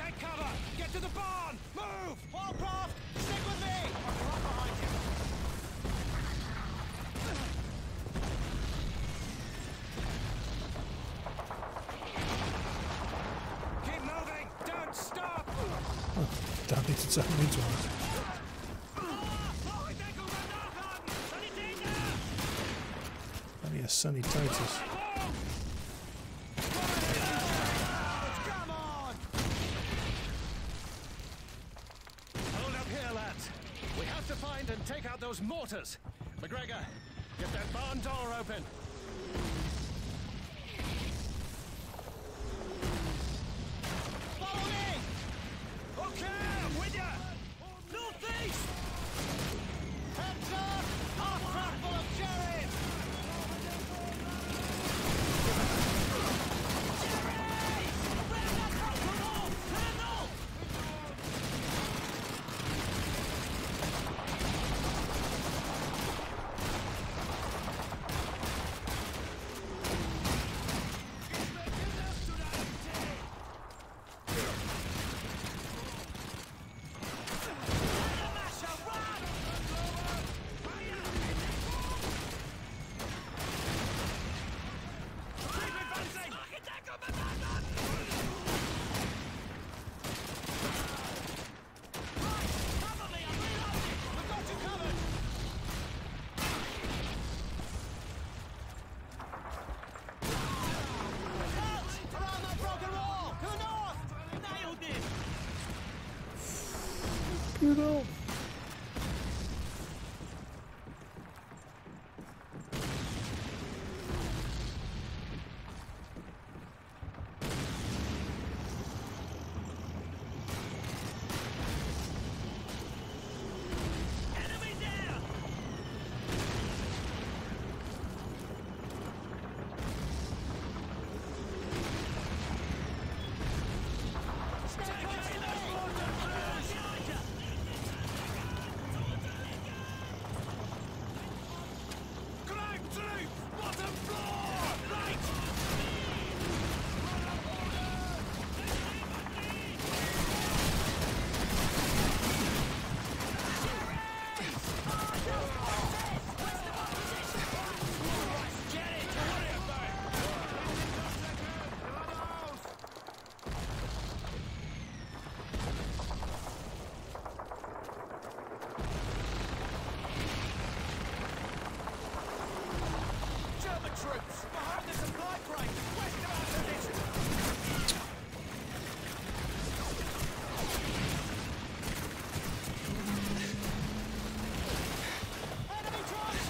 Take cover! Get to the barn! Move! Wallcroft, stick with me! We're right behind you. Keep moving! Don't stop! Oh, damn it, it's happening twice. Only a sanitatus. Come on! Hold up here, lads. We have to find and take out those mortars. McGregor, get that barn door open. Follow me! Okay, I'm with ya! Northeast! Heads up! Half truck full of cherries! You know. Troops behind the supply crate, west of our position. Enemy trucks!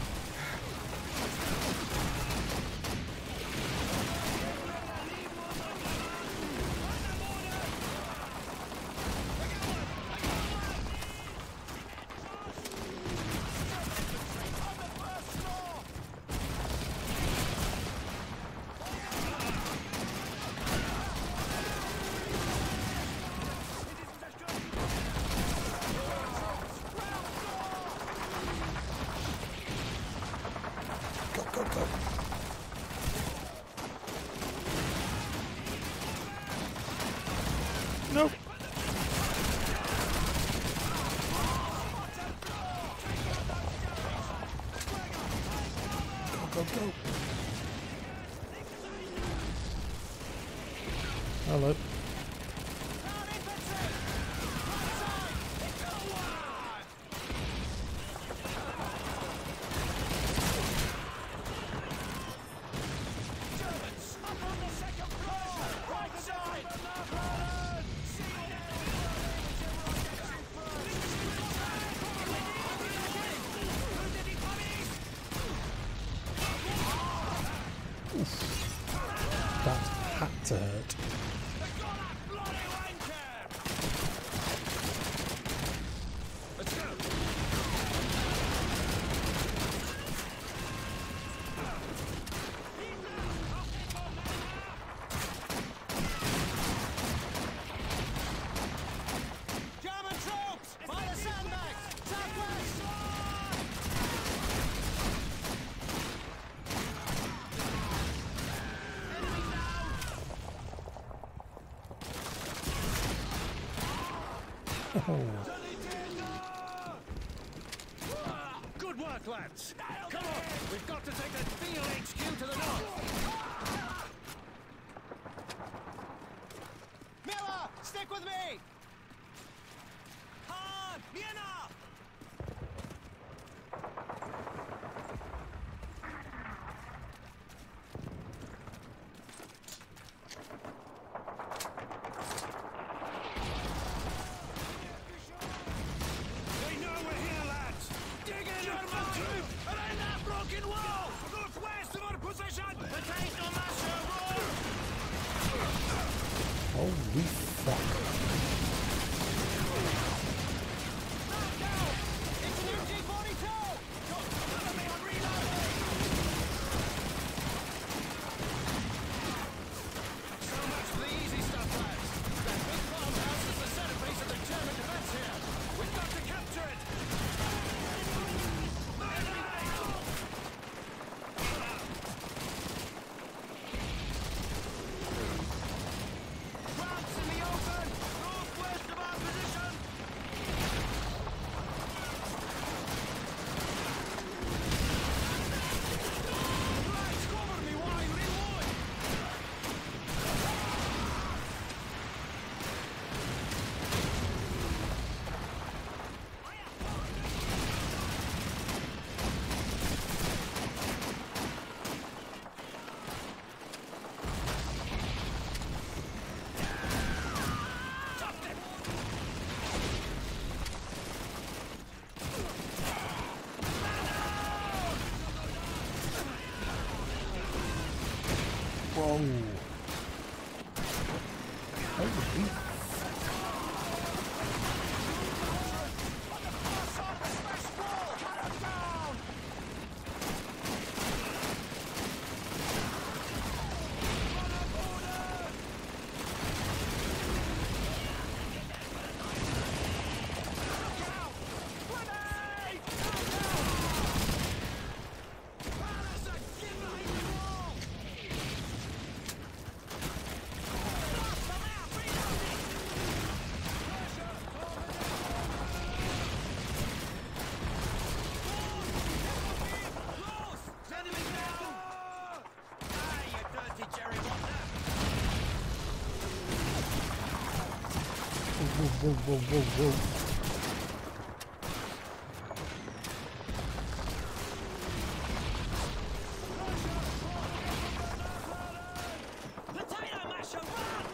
On the first floor! Go, go, go. Nope. Go, go, go. Hello. Germans! Up on the second floor! Right side! Good work, lads. Come on, we've got to take that field HQ to the north. Miller, stick with me! Han, Vienna! They know we're here, lads. Dig in, German troop! Around that broken wall! Northwest of our position! Potato masher, roll! Holy fuck. It's an MG-42! Cover me, I'm reloading! So much for the easy stuff, lads. That big farmhouse is the centerpiece of the German defense here. We've got to capture it! Ramps in the open! Northwest of our position! Lads, cover me while I reload! Whoa. Holy whoa, whoa, whoa, whoa. Potato masher, run!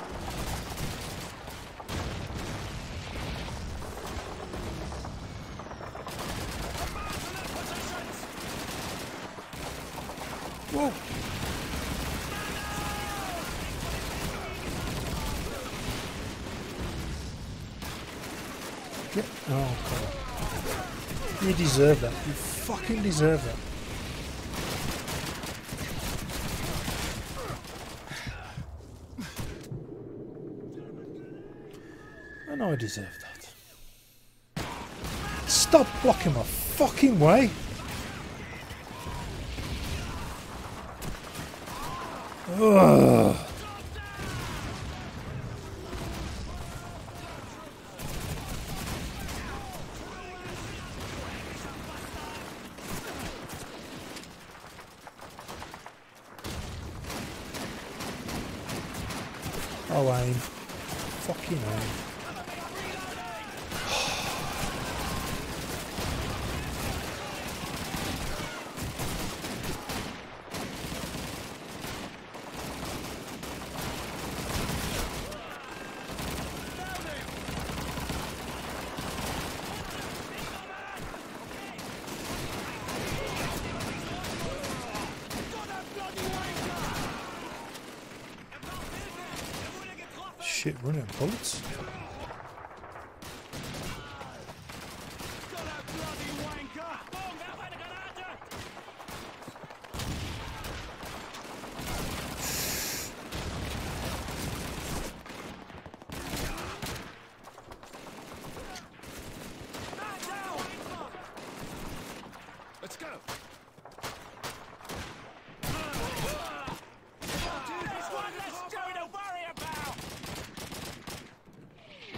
Whoa. Get, oh god. You deserve that. You fucking deserve that. I know I deserve that. Stop blocking my fucking way. Ugh. Oh, aim. Fucking aim. Shit, running out of bullets. Let's go! There's one less Joe to worry about!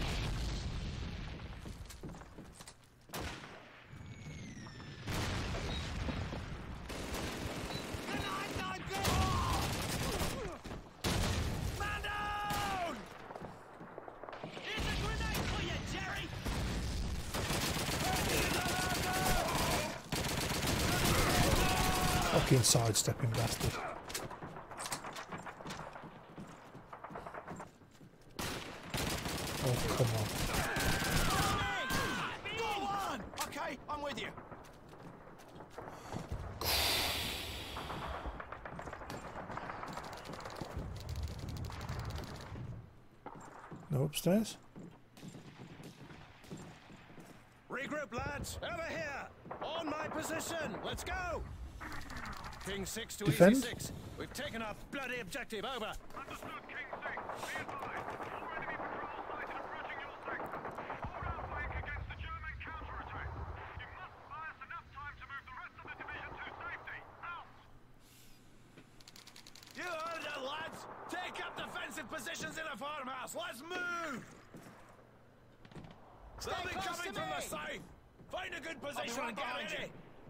Fucking sidestepping bastard. Oh, come on. Go on! Okay, I'm with you. No upstairs? Regroup, lads. Over here. On my position. Let's go. King 6 to Defend? Easy 6. We've taken our bloody objective. Over. Understood, King 6. Be advised. All enemy patrols sighted approaching your sector. Hold our flank against the German counterattack. You must buy us enough time to move the rest of the division to safety. Out! You heard it, lads. Take up defensive positions in a farmhouse. Let's move. They'll be coming from the south. Find a good position and get ready.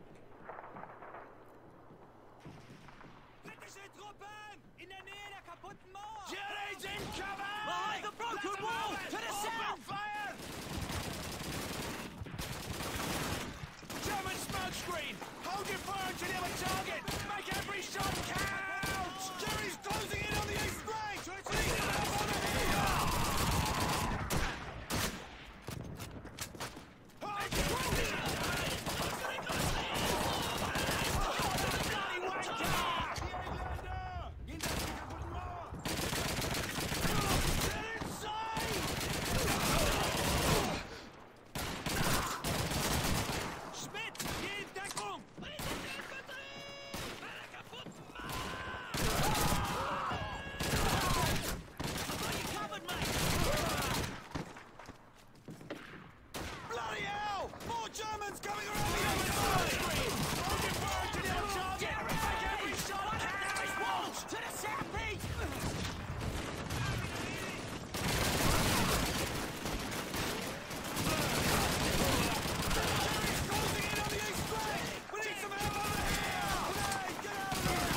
Britische Truppen! In der Nähe der kaputten Mauer! Jerry's incoming! Behind the broken wall! To the south! Fire! German smoke screen! Hold your fire until you have a target! Make every shot count! Jerry's closing in on the east flank! Bring it up on the hill! Bloody hell! More Germans coming around the other side! Hold your fire until you have a target! Make every shot count! To the southeast! Jerry's closing in on the east flank! We need some help over here! Hey, get out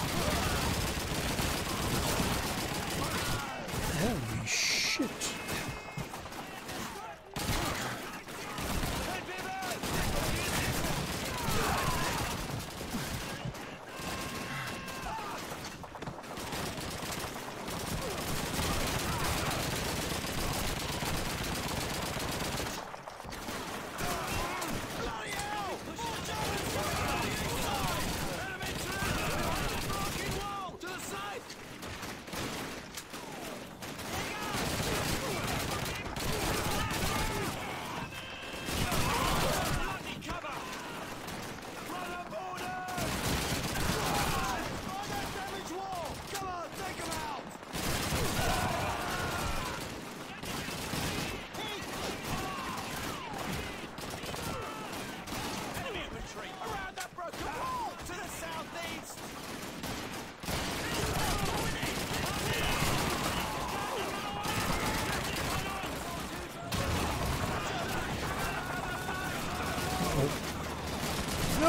of there! Holy shit. Bloody hell! More Germans coming around the east side! Enemy turret! Broken wall! To the side! Bloody cover! Run the borders! On that damaged wall! Come on, take them out! Enemy infantry! Around that broken wall! To the southeast! No!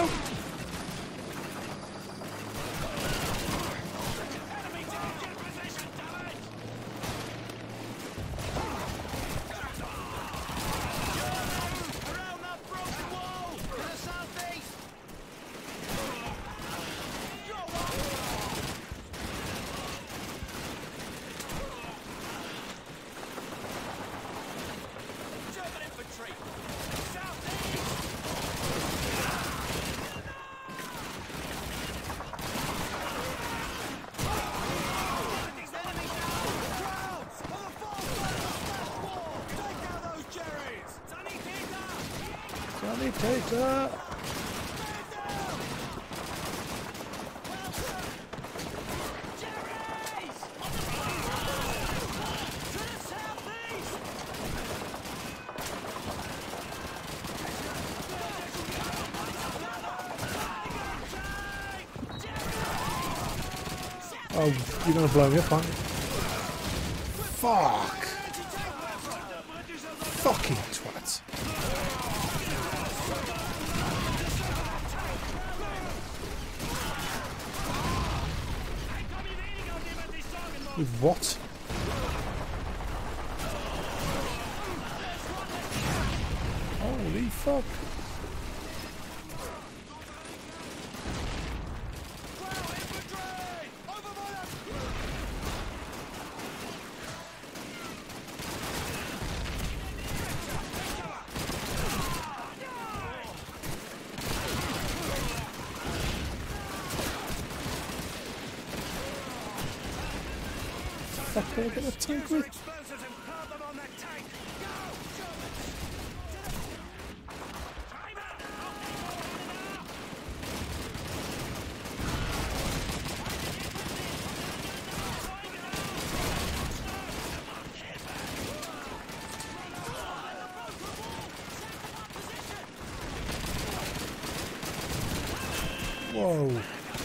Enemy down! Get position, damn it! Around that broken wall! To the southeast! Go on! German infantry! Southeast! These enemies now! Crowds! On the far side of the smash wall! Take out those Jerrys! Sanitäter! Sanitator! Jerry's! To the southeast! Oh, you're gonna blow me up, aren't you? Fuck! Fucking twat. With what? Holy fuck. fuck did I get a tank with? Explosives and plant them on that tank. Go, Germans! Time out! Whoa.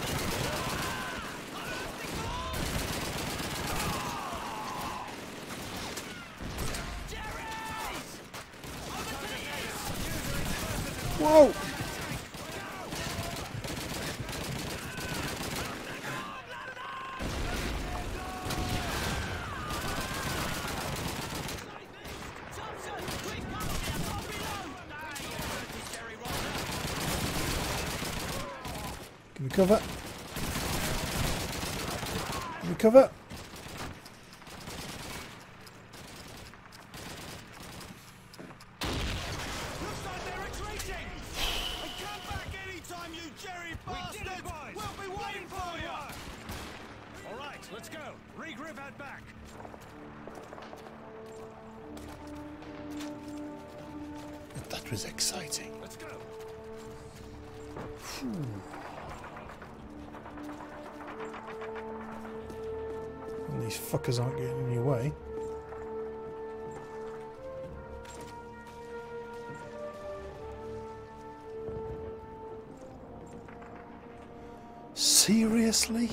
Whoa! Give me cover. Give me cover. Looks like they're retreating! And come back anytime, you Jerry bastards! We'll be waiting for you! All right, let's go. Regroup at back. That was exciting. Let's go. And these fuckers aren't getting in your way. Seriously?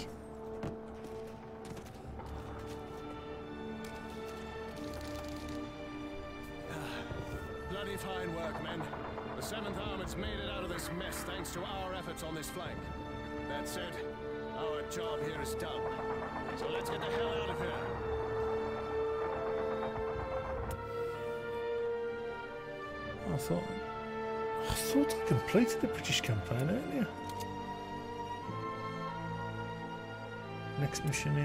Bloody fine work, men. The 7th Armored's made it out of this mess thanks to our efforts on this flank. That said, our job here is done. So let's get the hell out of here. I thought I completed the British campaign earlier. Next mission